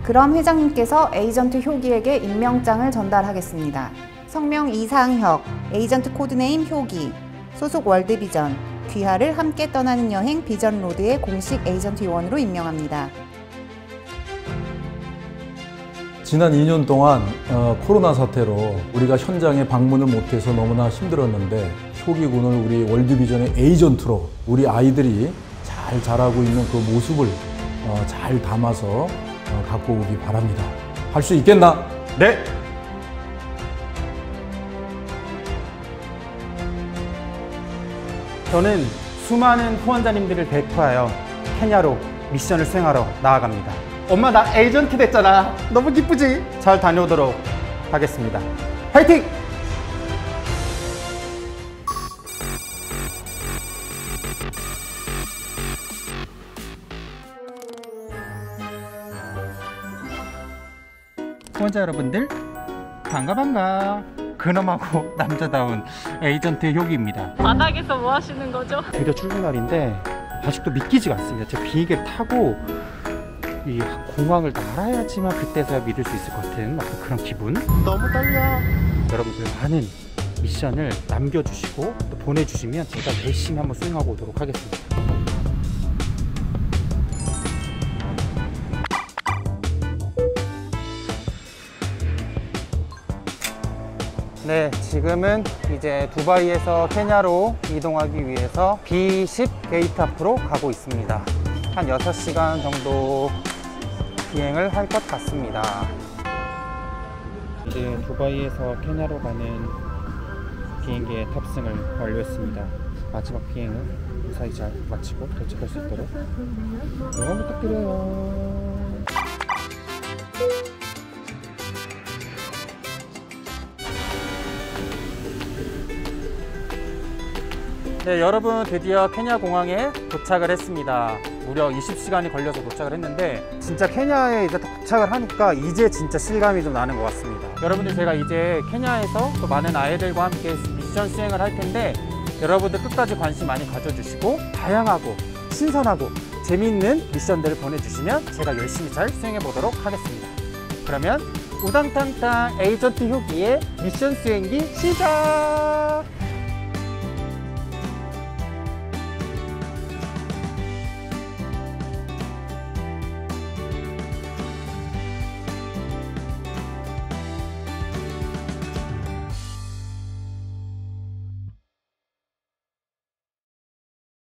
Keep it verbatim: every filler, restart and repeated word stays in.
그럼 회장님께서 에이전트 효기에게 임명장을 전달하겠습니다. 성명 이상혁, 에이전트 코드네임 효기, 소속 월드비전, 귀하를 함께 떠나는 여행 비전로드의 공식 에이전트 요원으로 임명합니다. 지난 이 년 동안 어, 코로나 사태로 우리가 현장에 방문을 못해서 너무나 힘들었는데 효기군을 우리 월드비전의 에이전트로 우리 아이들이 잘 자라고 있는 그 모습을 어, 잘 담아서 어, 갖고 오기 바랍니다. 할 수 있겠나? 네! 저는 수많은 후원자님들을 대표하여 케냐로 미션을 수행하러 나아갑니다. 엄마, 나 에이전트 됐잖아. 너무 기쁘지? 잘 다녀오도록 하겠습니다. 화이팅! 후원자 여러분들, 반가 반가. 근엄하고 남자다운 에이전트 효기입니다. 바닥에서 뭐 하시는 거죠? 드디어 출국 날인데 아직도 믿기지가 않습니다. 제가 비행기를 타고 이 공항을 날아야지만 그때서야 믿을 수 있을 것 같은 그런 기분. 너무 떨려. 여러분들 많은 미션을 남겨주시고 또 보내주시면 제가 열심히 한번 수행하고 오도록 하겠습니다. 네, 지금은 이제 두바이에서 케냐로 이동하기 위해서 비 십 게이트 앞으로 가고 있습니다. 한 여섯 시간 정도 비행을 할 것 같습니다. 이제 두바이에서 케냐로 가는 비행기에 탑승을 완료했습니다. 마지막 비행을 무사히 잘 마치고 도착할 수 있도록 응원 부탁드려요. 네, 여러분, 드디어 케냐 공항에 도착을 했습니다. 무려 이십 시간이 걸려서 도착을 했는데 진짜 케냐에 이제 도착을 하니까 이제 진짜 실감이 좀 나는 것 같습니다. 여러분들, 제가 이제 케냐에서 또 많은 아이들과 함께 미션 수행을 할 텐데 여러분들 끝까지 관심 많이 가져주시고 다양하고 신선하고 재미있는 미션들을 보내주시면 제가 열심히 잘 수행해 보도록 하겠습니다. 그러면 우당탕탕 에이전트 효기의 미션 수행기 시작!